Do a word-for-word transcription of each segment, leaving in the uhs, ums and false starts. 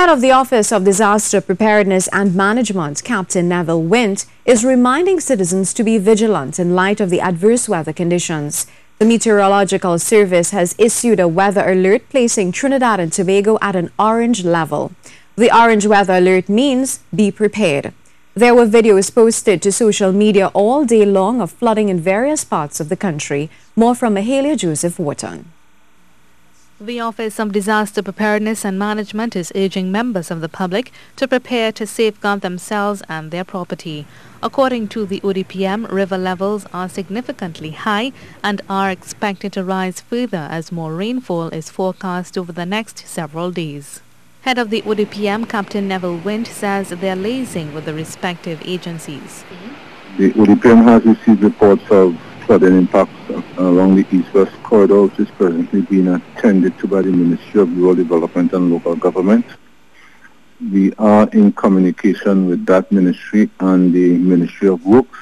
Head of the Office of Disaster Preparedness and Management, Captain Neville Wint, is reminding citizens to be vigilant in light of the adverse weather conditions. The Meteorological Service has issued a weather alert placing Trinidad and Tobago at an orange level. The orange weather alert means be prepared. There were videos posted to social media all day long of flooding in various parts of the country. More from Mahalia Joseph Wharton. The Office of Disaster Preparedness and Management is urging members of the public to prepare to safeguard themselves and their property. According to the O D P M, river levels are significantly high and are expected to rise further as more rainfall is forecast over the next several days. Head of the O D P M, Captain Neville Wint, says they are liaising with the respective agencies. The O D P M has received reports of flooding impacts along the east-west corridor, which is presently being attended to by the Ministry of Rural Development and Local Government. We are in communication with that ministry and the Ministry of Works.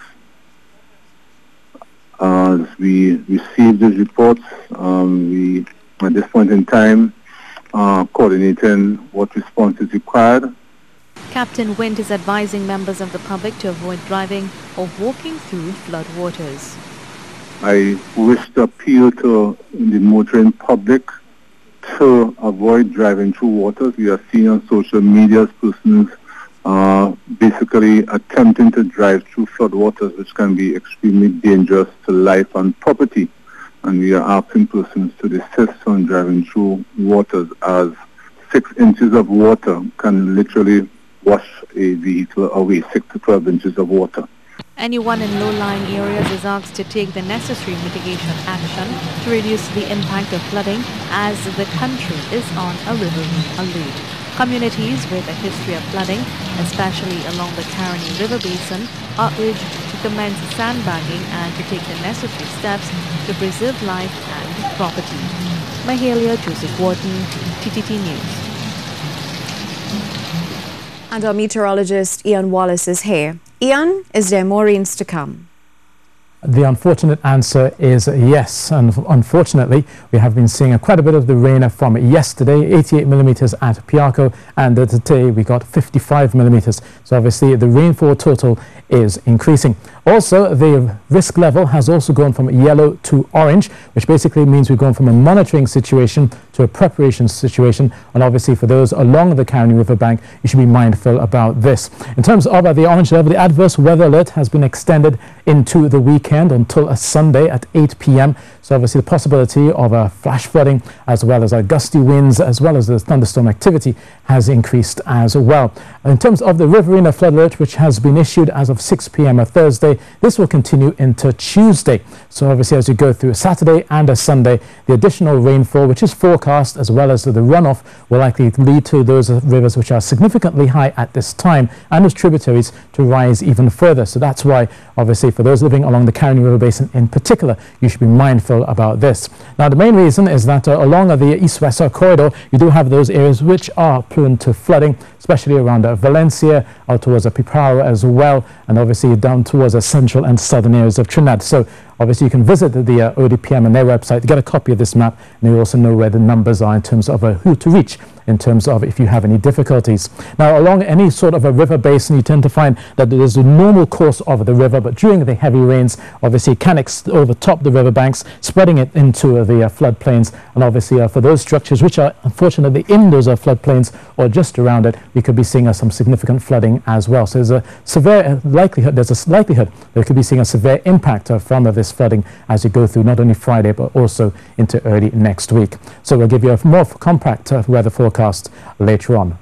As we receive these reports, um, we, at this point in time, are coordinating what response is required. Captain Wint is advising members of the public to avoid driving or walking through flood waters. I wish to appeal to the motoring public to avoid driving through waters. We are seeing on social media persons uh, basically attempting to drive through flood waters, which can be extremely dangerous to life and property. And we are asking persons to desist from driving through waters, as six inches of water can literally wash a vehicle away, six to twelve inches of water. Anyone in low-lying areas is asked to take the necessary mitigation action to reduce the impact of flooding, as the country is on a riverine alert. Communities with a history of flooding, especially along the Caroni River Basin, are urged to commence sandbagging and to take the necessary steps to preserve life and property. Mahalia Joseph Wharton, T T T News. And our meteorologist Ian Wallace is here. Ian, is there more rains to come? The unfortunate answer is yes, and unfortunately we have been seeing quite a bit of the rain from yesterday, eighty-eight millimeters at Piarco, and today we got fifty-five millimeters. So obviously the rainfall total is increasing. Also, the risk level has also gone from yellow to orange, which basically means we've gone from a monitoring situation to a preparation situation. And obviously for those along the Caroni River bank, you should be mindful about this. In terms of uh, the orange level, the adverse weather alert has been extended into the weekend until a Sunday at eight p m So obviously the possibility of a flash flooding, as well as uh, gusty winds, as well as the thunderstorm activity, has increased as well. In terms of the Riverina flood alert, which has been issued as of six p m on Thursday, this will continue into Tuesday. So obviously as you go through Saturday and a Sunday, the additional rainfall, which is forecast, as well as the runoff, will likely lead to those rivers which are significantly high at this time, and those tributaries to rise even further. So that's why obviously for those living along the Caroni River Basin in particular, you should be mindful about this. Now the main reason is that uh, along the east-west corridor, you do have those areas which are prone to flooding, especially around uh, Valencia, out towards uh, Piparo as well, and obviously down towards the uh, central and southern areas of Trinidad. So obviously you can visit the uh, O D P M on their website to get a copy of this map, and you also know where the numbers are in terms of uh, who to reach in terms of if you have any difficulties. Now along any sort of a river basin, you tend to find that there is a normal course of the river, but during the heavy rains, obviously it can ex overtop the river banks, spreading it into uh, the uh, floodplains. And obviously uh, for those structures which are unfortunately in those uh, floodplains or just around it, we could be seeing uh, some significant flooding as well. So there's a severe likelihood, there's a likelihood that we could be seeing a severe impact uh, from uh, this flooding as you go through not only Friday but also into early next week. So we'll give you a more compact uh, weather forecast later on.